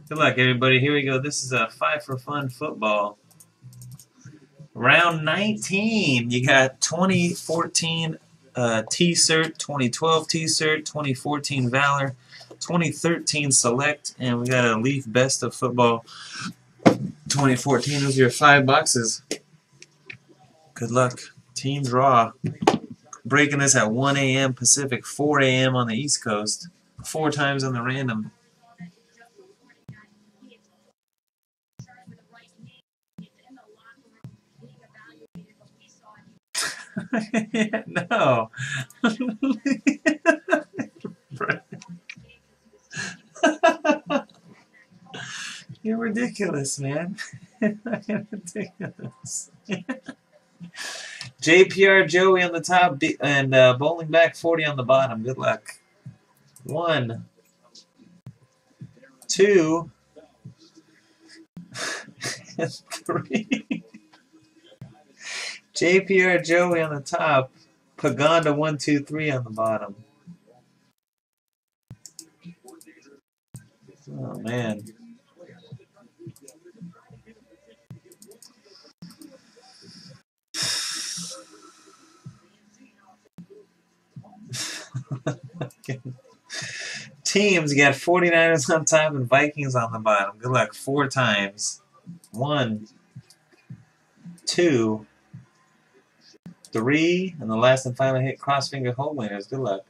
Good luck, everybody. Here we go. This is a 5 for Fun football. Round 19. You got 2014 T-Cert, 2012 T-Cert, 2014 Valor, 2013 Select, and we got a Leaf Best of Football 2014. Those are your 5 boxes. Good luck. Team draw. Breaking this at 1 a.m. Pacific, 4 a.m. on the East Coast. 4 times on the random. No. You're ridiculous, man. Ridiculous. JPR Joey on the top and Bowling Back 40 on the bottom. Good luck. 1, 2, 3. JPR Joey on the top. Paganda 1, 2, 3 on the bottom. Oh man. Teams, you got 49ers on top and Vikings on the bottom. Good luck. 4 times. 1, 2, 3, and the last and final hit, crossfinger hole winners. Good luck.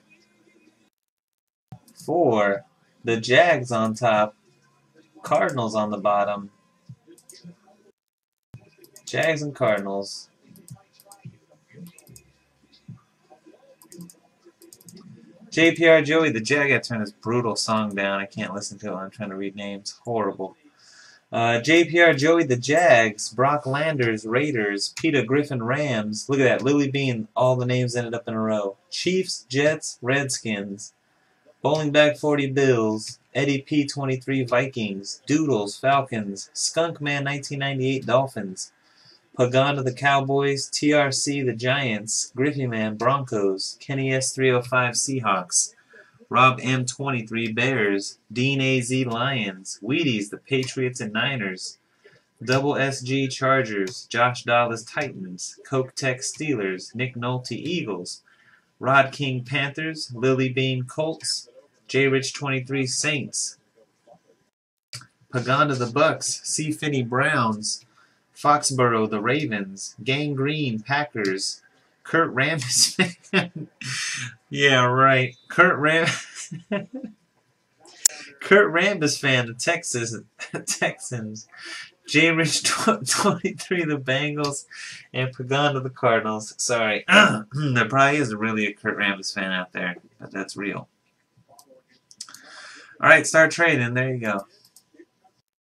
4, the Jags on top, Cardinals on the bottom. Jags and Cardinals. JPR Joey, the Jag had to turn this brutal song down. I can't listen to it. I'm trying to read names. Horrible. JPR Joey, the Jags. Brock Landers, Raiders. Peter Griffin, Rams. Look at that. Lily Bean, all the names ended up in a row. Chiefs, Jets, Redskins. Bowling Back 40, Bills. Eddie P. 23, Vikings. Doodles, Falcons. Skunkman 1998, Dolphins. Paganda, the Cowboys. TRC, the Giants. Griffey Man, Broncos. Kenny S. 305, Seahawks. Rob M. 23, Bears. Dean AZ, Lions. Wheaties, the Patriots and Niners. Double SG, Chargers. Josh Dallas, Titans. Coke Tech, Steelers. Nick Nolte, Eagles. Rod King, Panthers. Lily Bean, Colts. J. Rich 23, Saints. Paganda, the Bucks. C. Finney, Browns. Foxborough, the Ravens. Gang Green, Packers. Kurt Rambis fan. Yeah, right. Kurt Rambis fan, the Texans. J. Rich 23, the Bengals, and Paganda, the Cardinals. Sorry. There probably is really a Kurt Rambis fan out there, but that's real. All right, start trading. There you go.